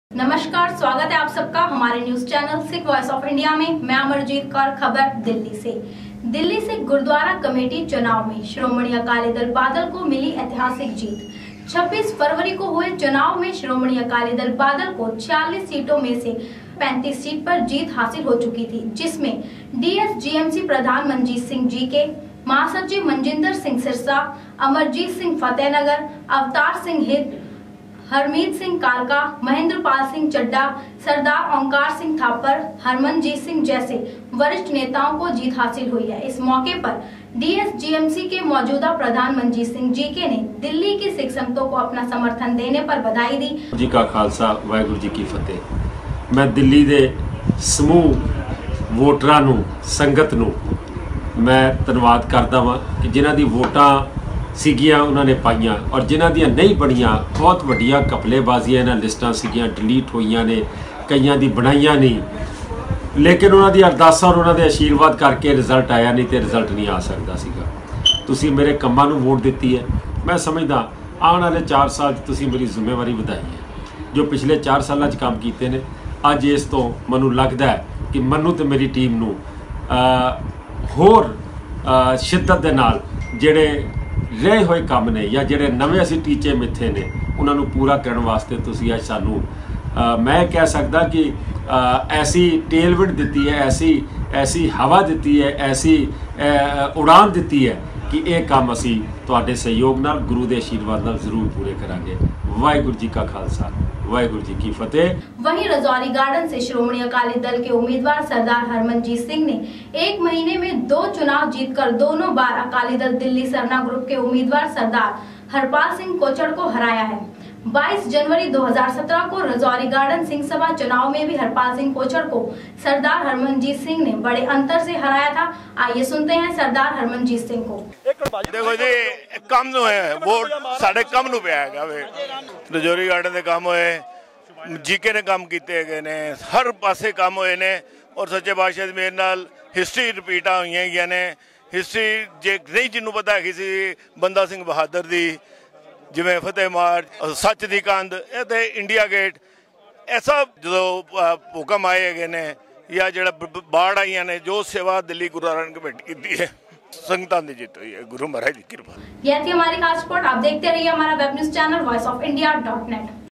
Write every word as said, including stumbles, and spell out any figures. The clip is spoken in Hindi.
नमस्कार, स्वागत है आप सबका हमारे news channel Sikh voice of India में। मैं अमरजीत कौर, खबर दिल्ली से। दिल्ली से गुरुद्वारा कमेटी चुनाव में श्रोमणी अकाली दल बादल को मिली ऐतिहासिक जीत। छब्बीस फरवरी को हुए चुनाव में श्रोमणी अकाली दल बादल को छियालीस सीटों में से पैंतीस सीट पर जीत हासिल हो चुकी थी, जिसमें डीएसजीएमसी प्रधान मनजीत सिंह जी के, महासचिव मनजिंदर सिंह सिरसा, अमरजीत सिंह फतेहनगर, अवतार सिंह हित, हरमीत सिंह कालका, महेंद्र पाल सिंह चड्डा, सरदार ओंकार सिंह थापर, हरमनजीत सिंह जैसे वरिष्ठ नेताओं को जीत हासिल हुई है। इस मौके पर डीएसजीएमसी के मौजूदा प्रधान मनजीत सिंह जी के ने दिल्ली की सिख संगतों को अपना समर्थन देने पर बधाई दी। जी का खालसा, वाहिगुरु जी की फतेह। मैं दिल्ली दे समूह वोटरां नूं, संगत नूं मैं धन्नवाद करदा वां कि जिन्हां दी वोटां सीगियां उन्होंने पाइया और जिन्हां दियां नहीं बनिया बहुत वड्डियां कपलेबाजियां इन्हां लिस्टां सीगियां, डिलीट होईयां ने, कईयां दी बनाईयां नहीं, लेकिन उन्हां दी अरदासां और उन्हां दे आशीर्वाद करके रिजल्ट आया, नहीं तो रिजल्ट नहीं आ सकता सीगा। तुसीं मेरे कम्मां नूं वोट दित्ती है। मैं समझदा आने वाले चार साल तुसीं मेरी जिम्मेवारी वधाई है। जो पिछले चार सालों च काम कीते ने, अज इस तो मैनूं लगदा है कि मैनूं ते मेरी टीम नूं होर शिद्दत दे नाल जिहड़े रहे हुए काम ने या जिहड़े नवे असीं टीचे मिथे ने उन्होंने पूरा करने वास्ते तुसीं अज सानूं मैं कह सकदा कि आ, ऐसी टेलविंड दिती है, ऐसी ऐसी हवा दिती है, ऐसी आ, उड़ान दिती है कि ये काम असीं तुहाडे सहयोग नाल, गुरु दे आशीर्वाद नाल जरूर पूरे करांगे। वाहिगुरू जी का खालसा, वाहिगुरू जी की फतेह। वहीं रजौरी गार्डन से श्रोमणी अकाली दल के उम्मीदवार सरदार हरमनजीत सिंह ने एक महीने में दो चुनाव जीतकर दोनों बार अकाली दल दिल्ली सरना ग्रुप के उम्मीदवार सरदार हरपाल सिंह कोचड़ को हराया है। बाईस जनवरी दो हज़ार सत्रह को रजौरी गार्डन सिंह सभा चुनाव में भी हरपाल सिंह कोचड़ को सरदार हरमनजीत सिंह ने बड़े अंतर से हराया था। आइए सुनते हैं सरदार हरमनजीत सिंह को। देखो जी, कम नु है वोट साढ़े कम नु पिया है वे रजौरी गार्डन दे काम होए, जीके ने काम किए गए ने, हर पासे काम होए ने और सच्चे पातशाह मेरे नाल हिस्टरी रिपीट हुई ने। हिस्टरी जे नहीं जिन्हों पता है किसी बंदा सिंह बहादुर दी, जिमें फतेह मार्च, सच दी कंध, ये इंडिया गेट, ऐसा जो हुक्म आए गए ने या जो बाढ़ आई ने, जो सेवा दिल्ली गुरुद्वारा कमेटी की है, संगतां दी जीत हुई है। गुरु महाराज की कृपा। यह थी हमारी खास रिपोर्ट। आप देखते रहिए हमारा web news channel voice of India dot net.